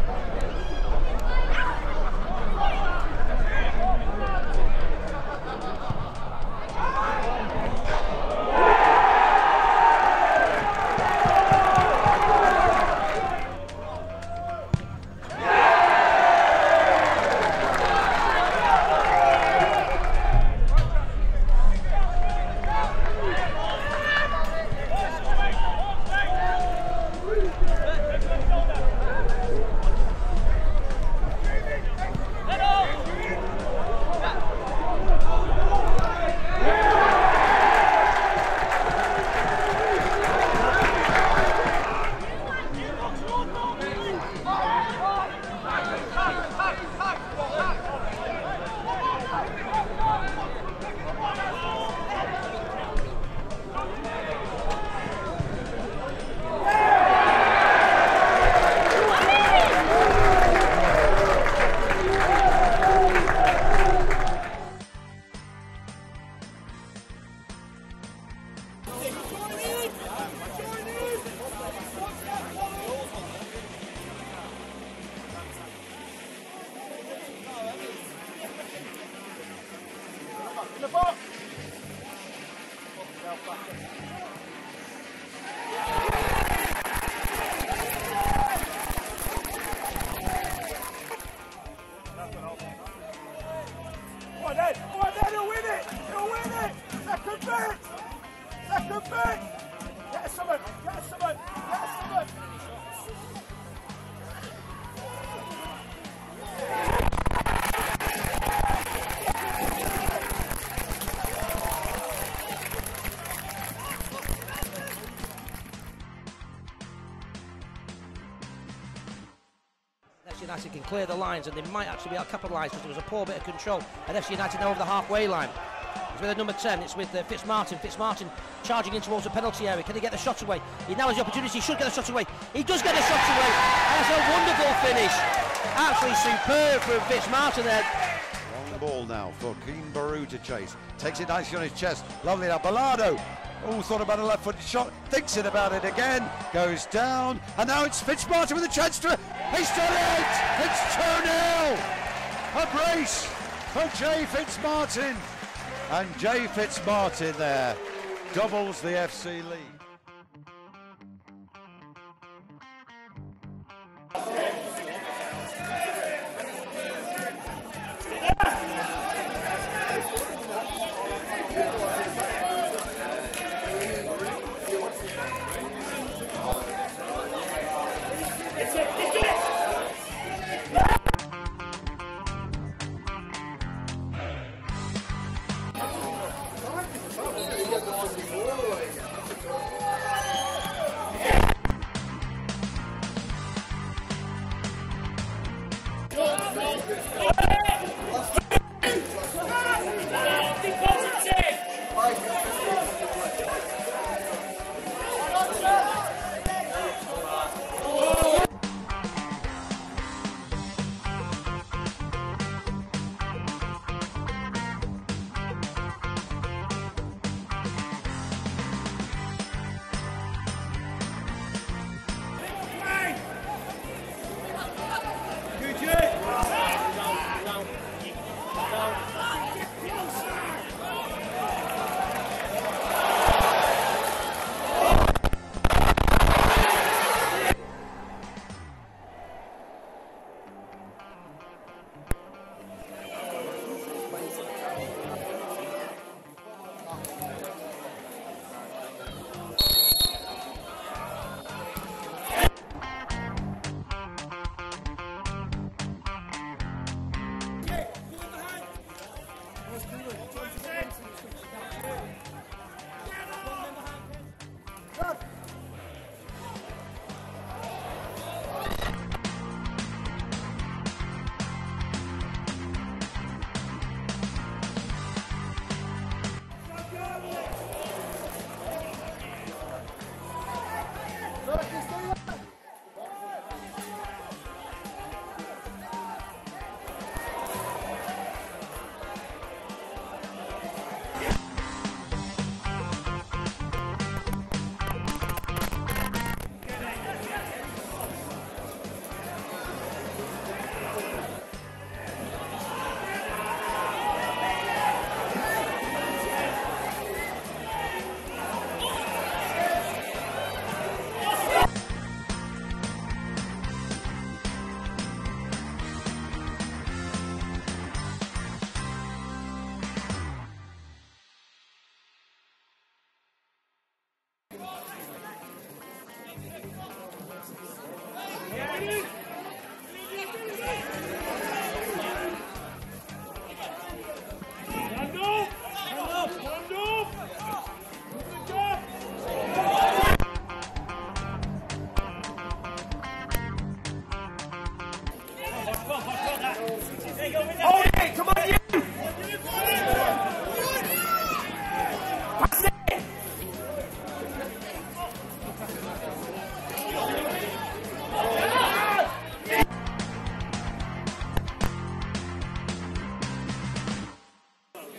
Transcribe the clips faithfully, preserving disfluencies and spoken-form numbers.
United can clear the lines, and they might actually be able to capitalise because there was a poor bit of control. And F C United now over the halfway line. It's with the number ten, it's with uh, Fitzmartin. Fitzmartin charging in towards the penalty area. Can he get the shot away? He now has the opportunity, he should get the shot away. He does get the shot away. That's a wonderful finish. Absolutely superb from Fitzmartin there. Long ball now for Keen Baru to chase. Takes it nicely on his chest. Lovely now. Bellado. Oh, thought about a left-footed shot. Thinks it about it again. Goes down. And now it's Fitzmartin with a chance to... He's done it! It's two nil! A brace for Jay Fitzmartin. And Jay Fitzmartin there doubles the F C lead.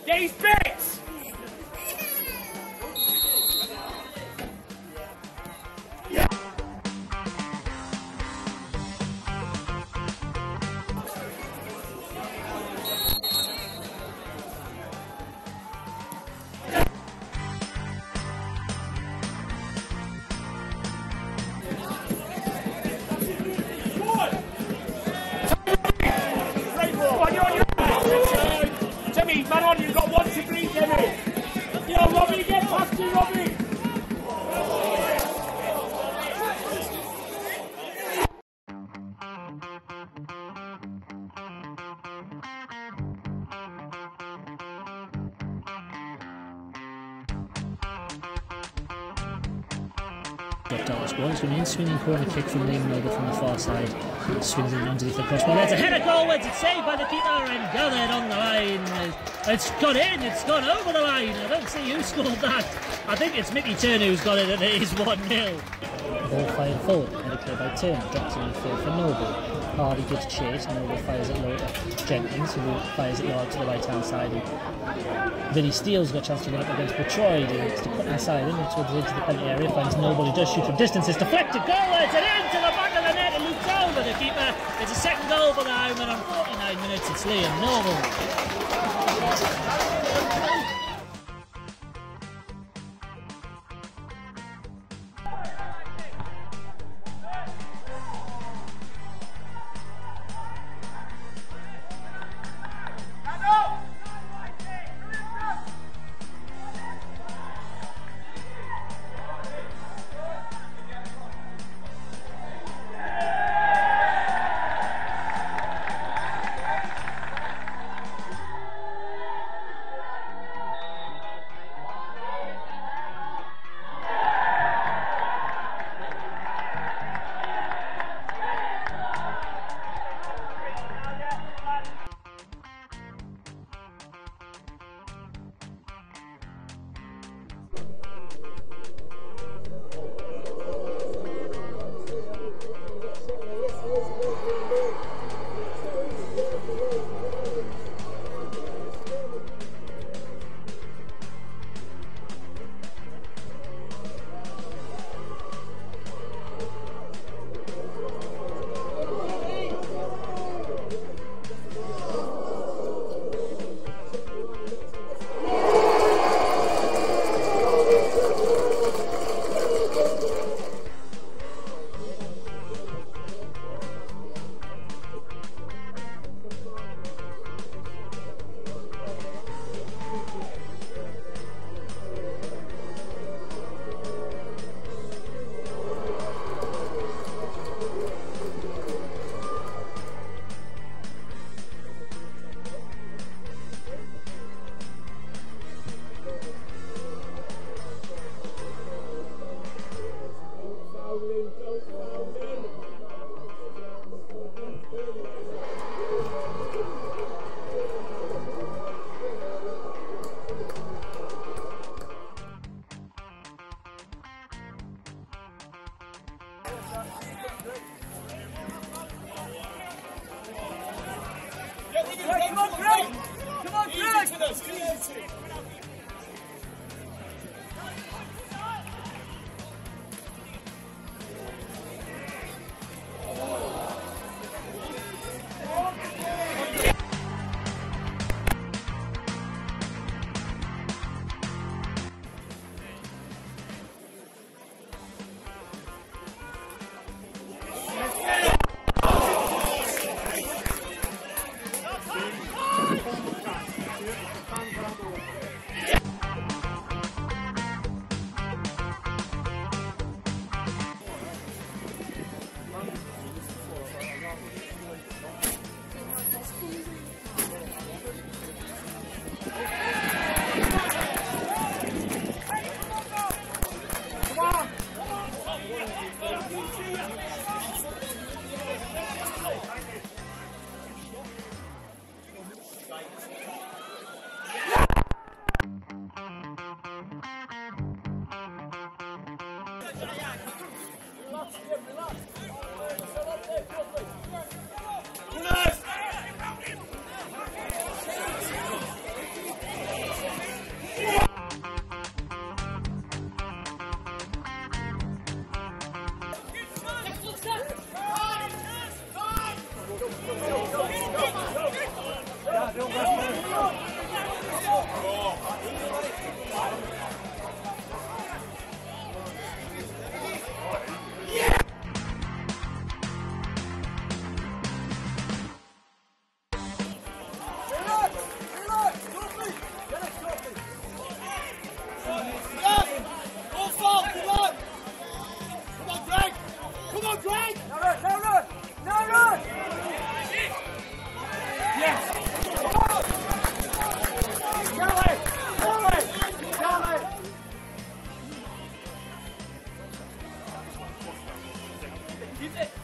Get his bits! Man on, you've got one to beat, Jimmy. Yo, Robbie, get past you, Robbie. It's going in, swinging corner kick from Liam over from the far side. Swings it underneath the crossbar. There's a header goalwards. It's saved by the keeper and gathered on the line. It's gone in. It's gone over the line. I don't see who scored that. I think it's Mickey Turner who's got it, and it is one nil. Ball fired forward. Header clear by Turner. Drops it in field for Noble. Hardy gives chase. Noble fires it low to Jenkins, who fires it low to the right hand side. And Vinny Steele's got a chance to run up against Botroid. He wants to put inside him towards into the penalty area. Finds Noble. He does shoot from distance. It's deflected goalwards and into the back of the net. It loops over the keeper. It's a second goal for the Howman on forty-nine minutes. It's Liam Noble. Is it?